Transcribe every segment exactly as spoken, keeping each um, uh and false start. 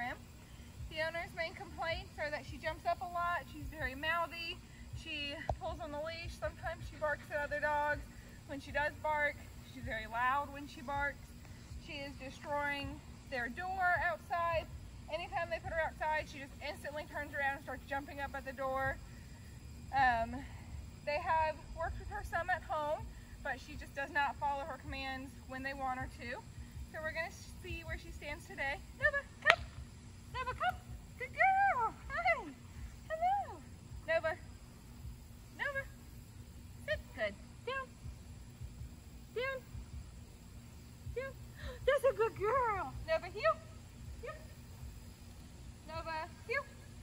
him. The owner's main complaints are that she jumps up a lot, she's very mouthy, she pulls on the leash, sometimes she barks at other dogs. When she does bark, she's very loud when she barks. She is destroying their door outside. Anytime they put her outside, she just instantly turns around and starts jumping up at the door. Um, they have worked with her some at home, but she just does not follow her commands when they want her to. So we're gonna see where she stands today. Nova, come! Nova, come! Good girl! Hi! Hello! Nova. Nova. Sit. Good. Down. Down. Down. That's a good girl. Nova, heel. Heel. Nova, heel.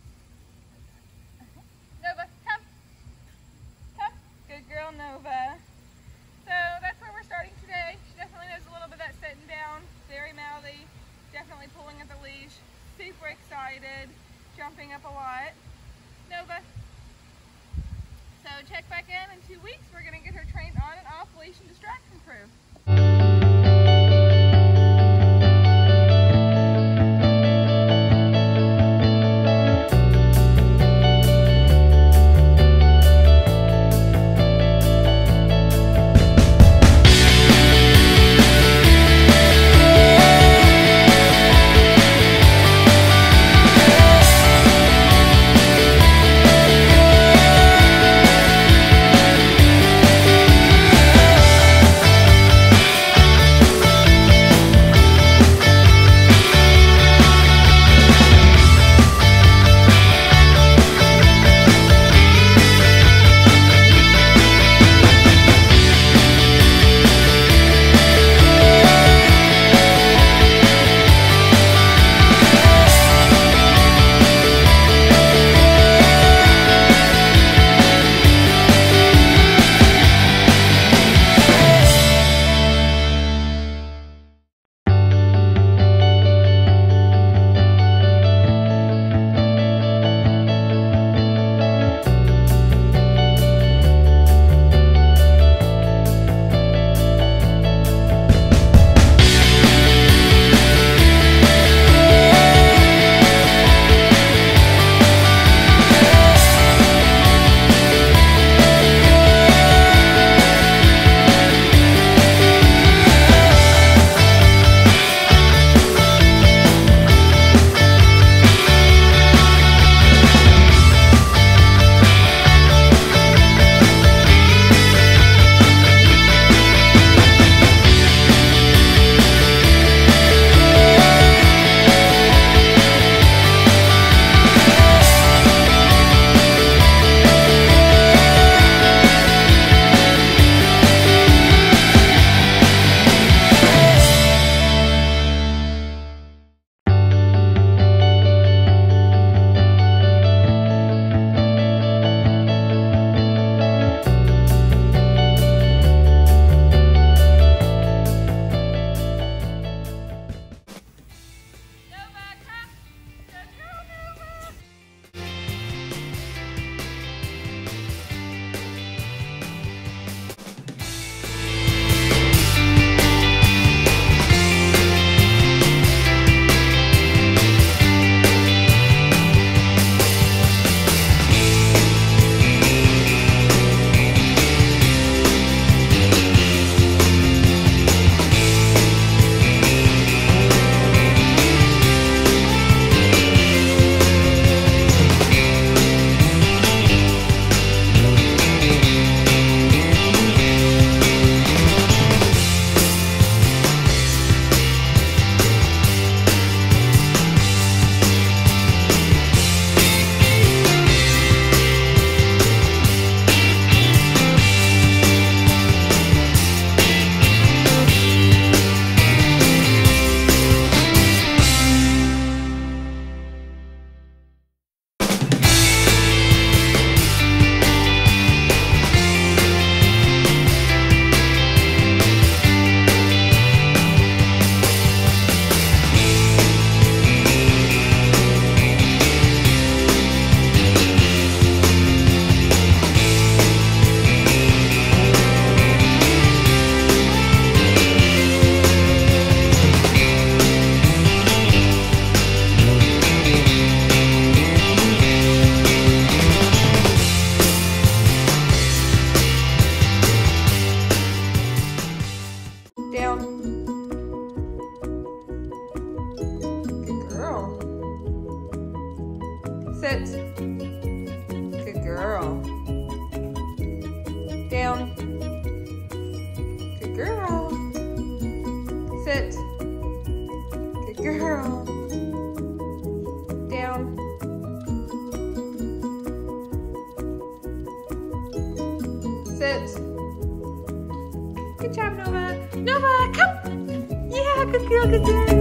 Nova, come. Come. Good girl, Nova. So that's where we're starting today. She definitely knows a little bit of that sitting down. Very mouthy. Definitely pulling at the leash. Super excited. Jumping up a lot. Nova. So check back in in two weeks. We're going to get her trained on and off leash and distraction proof. Sit. Good girl. Down. Good girl. Sit. Good girl. Down. Sit. Good job, Nova. Nova, come. Yeah, good girl, good girl.